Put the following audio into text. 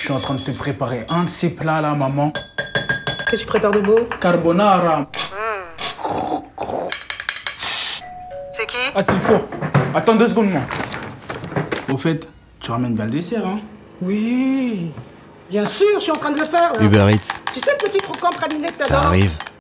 suis en train de te préparer un de ces plats là, maman. Qu'est-ce que tu prépares de beau? Carbonara. C'est qui? Ah, c'est le four. Attends 2 secondes, moi. Au fait, tu ramènes bien le dessert, hein? Oui. Bien sûr, je suis en train de le faire. Là. Uber Eats, Tu sais le petit croquant praliné que ça t'adores? arrive.